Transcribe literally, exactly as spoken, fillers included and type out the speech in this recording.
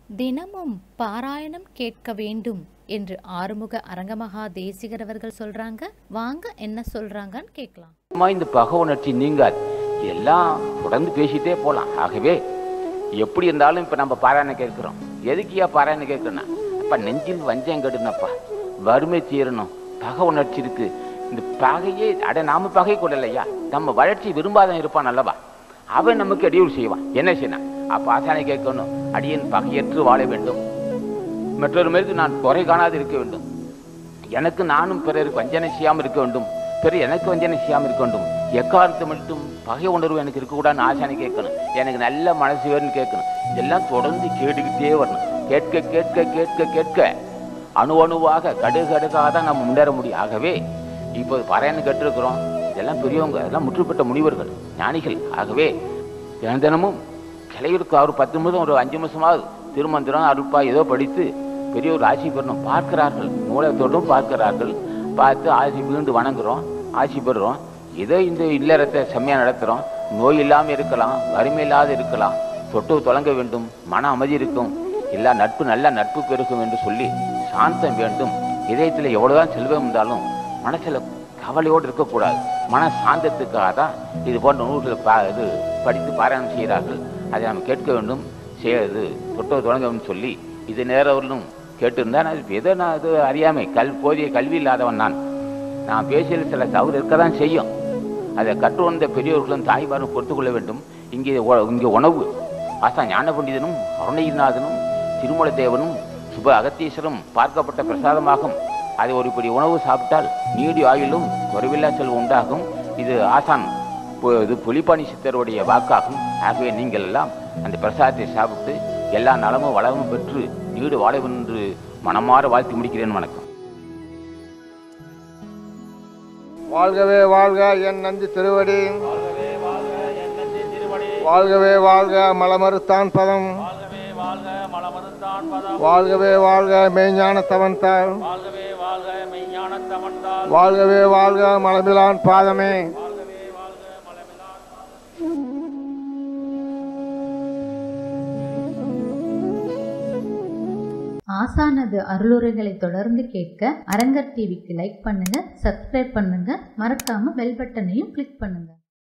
தினமும் பாராயணம் கேட்க வேண்டும் என்று ஆறுமுக அரங்க மகா தேசிகர் அவர்கள் சொல்றாங்க. வாங்க என்ன சொல்றாங்கன்னு கேட்கலாம். இந்த பகவனர்ச்சி நீங்க எல்லாம் தொடர்ந்து பேசிட்டே போலாம். ஆகவே எப்படி இருந்தாலும் இப்ப நம்ம பாராயணம் கேட்கிறோம். எதுக்கியா பாராயணம் கேட்கணும்? அப்ப நெஞ்சில் வஞ்சம் கெடுனப்பா, வறுமை தீரணும், பகை உணர்ச்சி இருக்கு. இந்த பகையே அட நாம பகை கொள்ளலையா, நம்ம வளர்ச்சி விரும்பாதான் இருப்பான் அல்லவா, அவன் நமக்கு இடையூறு செய்வான். என்ன செய்யணும்? அப்ப ஆசானை கேட்கணும், அடியன் பகையற்று வாழ வேண்டும், மற்றொரு மேற்கு நான் குறை காணாது இருக்க வேண்டும், எனக்கு நானும் பிறருக்கு வஞ்சனை செய்யாமல் இருக்க வேண்டும், பிறர் எனக்கு வஞ்சனை செய்யாமல் இருக்க வேண்டும், எக்காரணத்தை மட்டும் பகை உணர்வு எனக்கு இருக்கக்கூடாதுன்னு ஆசானை கேட்கணும். எனக்கு நல்ல மனசு வேணும்னு கேட்கணும். இதெல்லாம் தொடர்ந்து கேட்டுக்கிட்டே வரணும். கேட்க கேட்க கேட்க கேட்க அணு அணுவாக கடுகு கடுக்காக தான் நம்ம முன்னேற முடியும். ஆகவே இப்போது பாராயணம் கேட்டிருக்கிறோம். இதெல்லாம் பெரியவங்க, அதெல்லாம் முற்றுப்பட்ட முனிவர்கள், ஞானிகள். ஆகவே தினம் தினமும் கிளையூருக்கு அவர் பத்து நிமிஷம் ஒரு அஞ்சு நிமிஷமாவது திருமந்திரம் அருட்பா ஏதோ படித்து பெரிய ஒரு ஆட்சி பெறணும். பார்க்கிறார்கள், மூலத்தோடும் பார்க்கிறார்கள். பார்த்து ஆட்சி வீண்டு வணங்குறோம், ஆட்சி பெறுறோம். ஏதோ இந்த இல்லறத்தை செம்மையாக நடத்துகிறோம். நோய் இல்லாமல் இருக்கலாம், வறுமை இல்லாத இருக்கலாம், தொட்டு தொடங்க வேண்டும், மன அமைதி இருக்கும், எல்லா நட்பு நல்ல நட்பு பெருகும் என்று சொல்லி சாந்தம் வேண்டும். இதயத்தில் எவ்வளோதான் செல்வம் இருந்தாலும் மனசில் கவலையோடு இருக்கக்கூடாது. மன சாந்தத்துக்காக தான் இது போன்ற நூல்களை பா இது படித்து பாராயணம் செய்கிறார்கள். அதை நம்ம கேட்க வேண்டும், செய்யறது தொட்டு தொடங்கணும்னு சொல்லி இது நேரவர்களும் கேட்டிருந்தா நான் எதோ நான் இது அறியாமை கல் போதிய கல்வி இல்லாதவன் நான் நான் பேசியதில் சில தவறு இருக்க தான் செய்யும். அதை கற்று வந்த பெரியவர்களும் தாய்மாரும் பொறுத்து கொள்ள வேண்டும். இங்கே இங்கே உணவு ஆசா ஞான பண்டிதனும் அருணகிரிநாதனும் திருமலை தேவனும் சுப அகத்தீஸ்வரும் பார்க்கப்பட்ட பிரசாதமாகும். அதை ஒரு பெரிய உணவு சாப்பிட்டால் நீடி ஆயுளும் குறைவில்லா செல்வம் உண்டாகும். இது ஆசான் இது புலிப்பாணி சித்தருடைய வாக்காகும். ஆகவே நீங்கள் எல்லாம் அந்த பிரசாதத்தை சாப்பிட்டு எல்லா நலமும் வளமும் பெற்று நீடு வாழவும் என்று மனமாற வாழ்த்தி முடிக்கிறேன். வணக்கம். வாழ்கவே வாழ்க என் நந்தி திருவடி, வாழ்கவே வாழ்க மலமறுத்தான் பதம், வாழ்கவே வாழ்க மெய்ஞான தவன்தாள், வாழ்கவே வாழ்க மலமிலான் பாதமே. ஆசானது அருளுரைகளை தொடர்ந்து கேட்க அரங்கர் டிவிக்கு லைக் பண்ணுங்க, சப்ஸ்கிரைப் பண்ணுங்க, மறக்காம பெல் பட்டனையும் கிளிக் பண்ணுங்க.